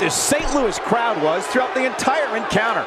the St. Louis crowd was throughout the entire encounter.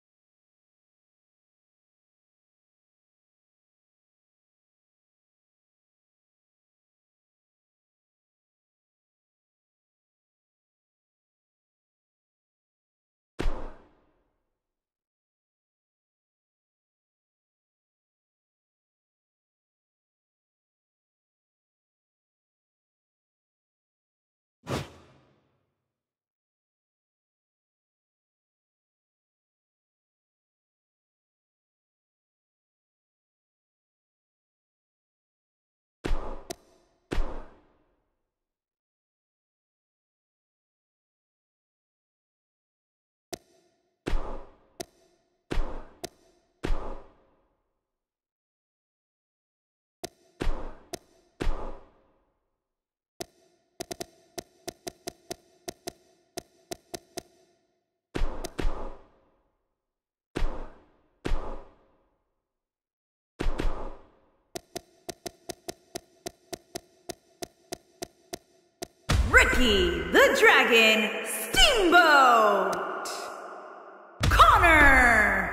Ricky the Dragon Steamboat! Connor!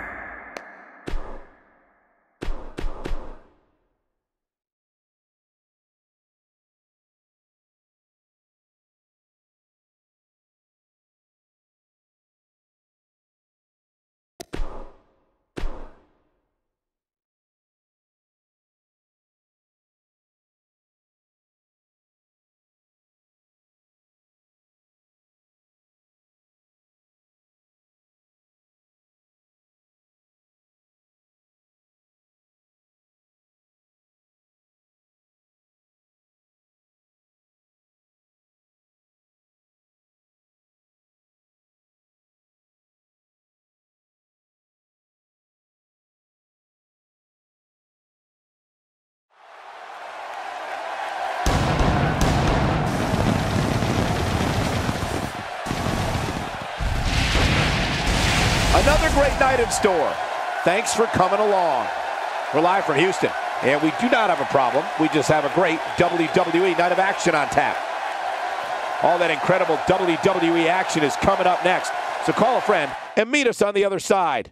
Another great night in store. Thanks for coming along. We're live from Houston, and we do not have a problem. We just have a great WWE night of action on tap. All that incredible WWE action is coming up next. So call a friend and meet us on the other side.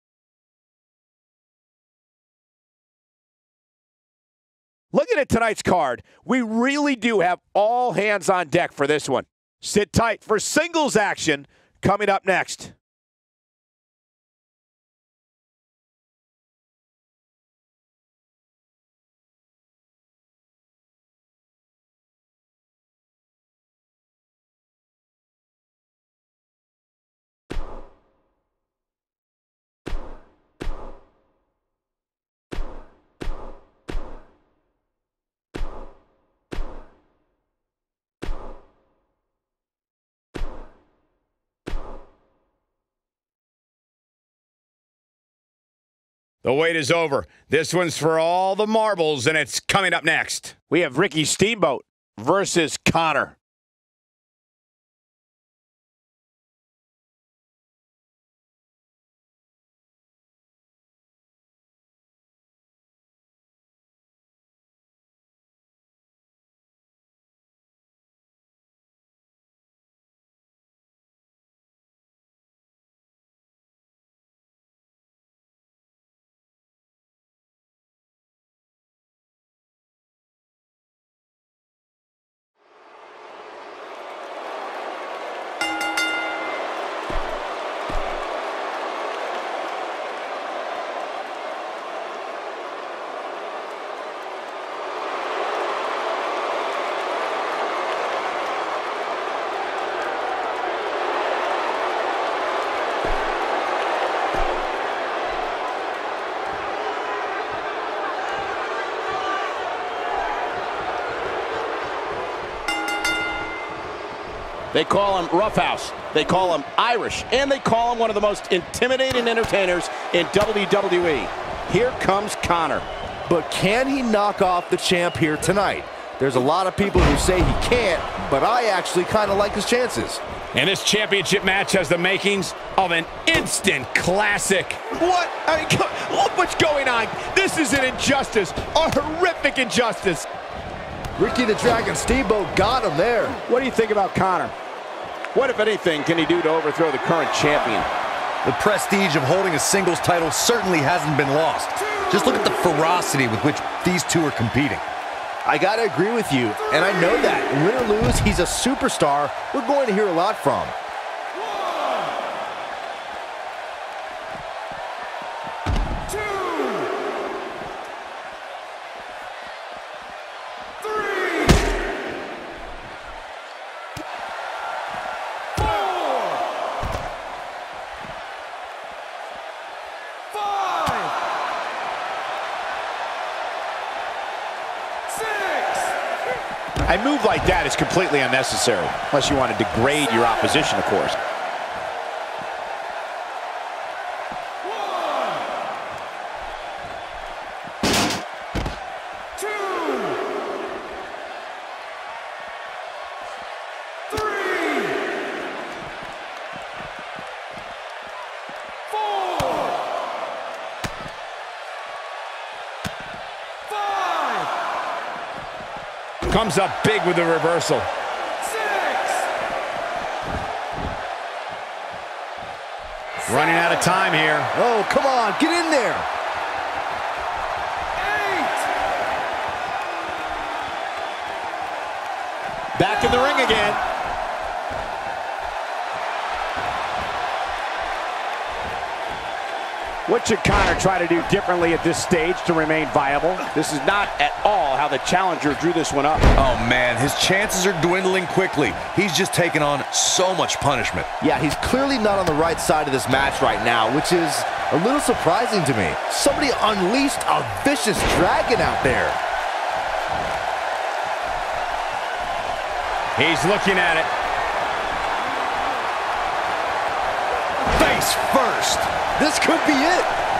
Looking at tonight's card, we really do have all hands on deck for this one. Sit tight for singles action coming up next. The wait is over. This one's for all the marbles, and it's coming up next. We have Ricky Steamboat versus Connor. They call him Roughhouse, they call him Irish, and they call him one of the most intimidating entertainers in WWE. Here comes Connor. But can he knock off the champ here tonight? There's a lot of people who say he can't, but I actually kind of like his chances. And this championship match has the makings of an instant classic. What? I mean, look what's going on. This is an injustice, a horrific injustice. Ricky the Dragon Steamboat got him there. What do you think about Connor? What, if anything, can he do to overthrow the current champion? The prestige of holding a singles title certainly hasn't been lost. Just look at the ferocity with which these two are competing. I gotta agree with you, and I know that. Win or lose, he's a superstar we're going to hear a lot from. A move like that is completely unnecessary, unless you want to degrade your opposition, of course. Comes up big with the reversal. 6. Running out of time here. Oh, come on, get in there. 8. Back in the ring again. What should Conor try to do differently at this stage to remain viable? This is not at all how the challenger drew this one up. Oh man, his chances are dwindling quickly. He's just taken on so much punishment. Yeah, he's clearly not on the right side of this match right now, which is a little surprising to me. Somebody unleashed a vicious dragon out there. He's looking at it. Face first. This could be it.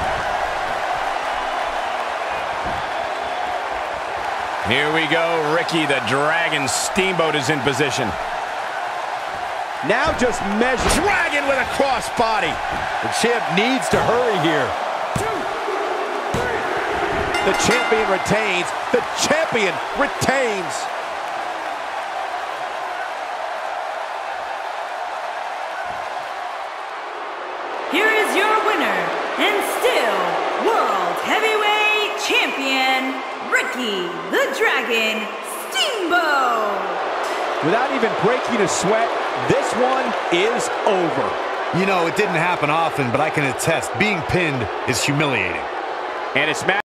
Here we go. Ricky the Dragon Steamboat is in position. Now just measure. Dragon with a crossbody. The champ needs to hurry here. 2, 3. The champion retains. The champion retains. Here is your winner, and still World Heavyweight Champion, Ricky the Dragon Steamboat. Without even breaking a sweat, this one is over. You know, it didn't happen often, but I can attest, being pinned is humiliating. And it's